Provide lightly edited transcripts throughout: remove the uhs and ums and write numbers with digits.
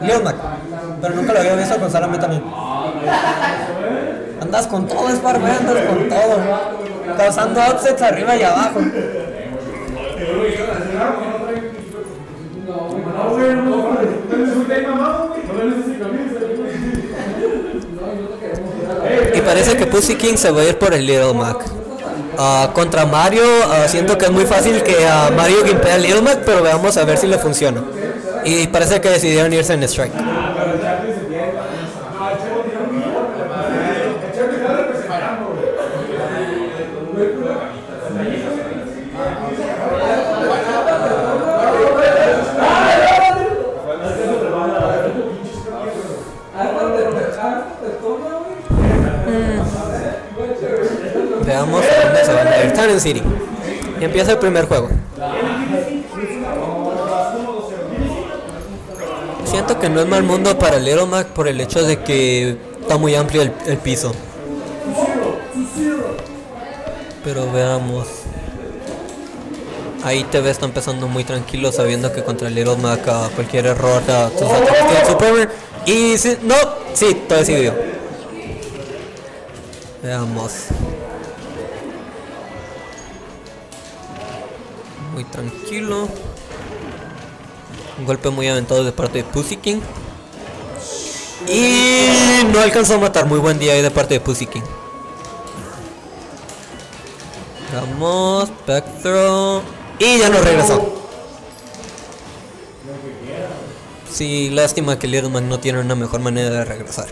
Lil Mac. Pero nunca lo había visto con Salame también. Andas con todo, Sparve, andas con todo. Causando upsets arriba y abajo. Y parece que Pussy King se va a ir por el Little Mac. Contra Mario, siento que es muy fácil que Mario gimpee a Little Mac, pero vamos a ver si le funciona. Y parece que decidieron irse en Strike. Veamos a dónde se van a ir. Town City. Y empieza el primer juego. Siento que no es mal mundo para Little Mac por el hecho de que está muy amplio el piso. Pero veamos. Ahí TV está empezando muy tranquilo, sabiendo que contra Little Mac cualquier error sus ataques tienen Superman. Y si, no, sí, todo decidió. Veamos. Muy tranquilo. Un golpe muy aventado de parte de Pussy King. Y no alcanzó a matar. Muy buen día ahí de parte de Pussy King. Vamos, back throw. Y ya no regresó. Sí, lástima que Little Mac no tiene una mejor manera de regresar.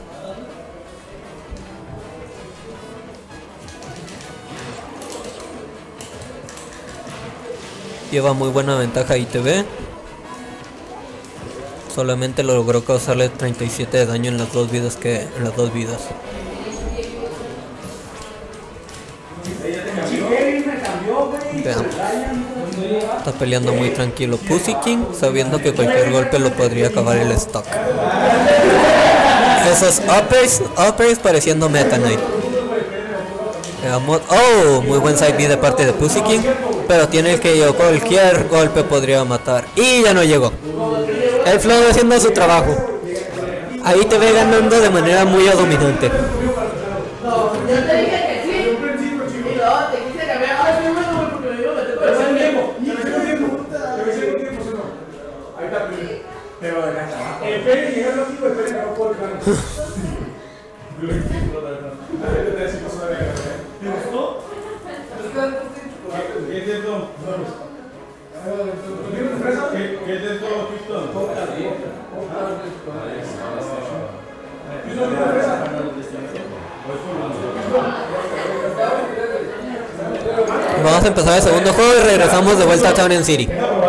Lleva muy buena ventaja ITV. Solamente logró causarle 37 de daño en las dos vidas Veamos. Está peleando muy tranquilo Pussy King, sabiendo que cualquier golpe lo podría acabar el stock. Esos uppers pareciendo Meta Knight. Veamos. Oh, muy buen side B de parte de Pussy King, pero tiene el que yo cualquier golpe podría matar. Y ya no llegó. El Flow haciendo su trabajo. Ahí te ve ganando de manera muy dominante. Vamos a empezar el segundo juego y regresamos de vuelta a Town City.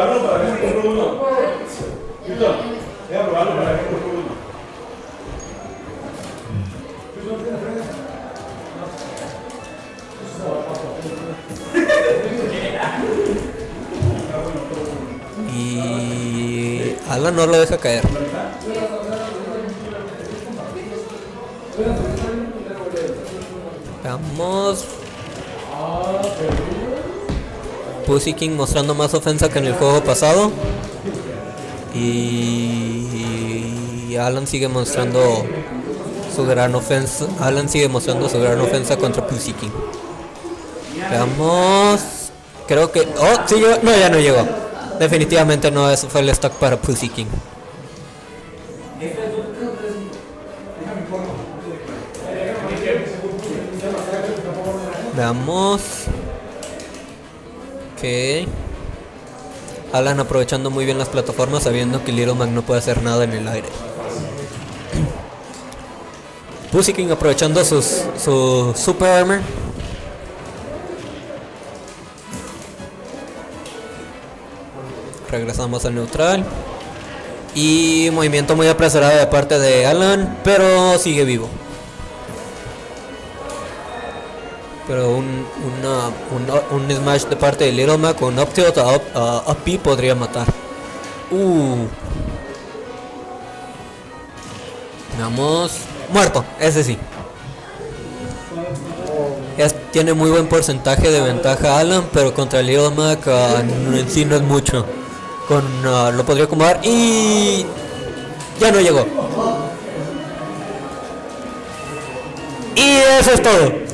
Y Alan no lo deja caer. Vamos. Pussy King mostrando más ofensa que en el juego pasado. Y Alan sigue mostrando su gran ofensa. Contra Pussy King. Veamos. Creo que... Oh, sí llegó. No, ya no llegó. Definitivamente no, eso fue el stock para Pussy King. Veamos. Ok. Alan aprovechando muy bien las plataformas, sabiendo que Little Mac no puede hacer nada en el aire. Pussy King aprovechando su super armor. Regresamos al neutral. Y movimiento muy apresurado de parte de Alan, pero sigue vivo. Pero un smash de parte de Little Mac con up tilt a up B podría matar. Vamos. Muerto, ese sí. Tiene muy buen porcentaje de ventaja Alan, pero contra Little Mac en sí no es mucho. Lo podría acomodar y Ya no llegó. Y eso es todo.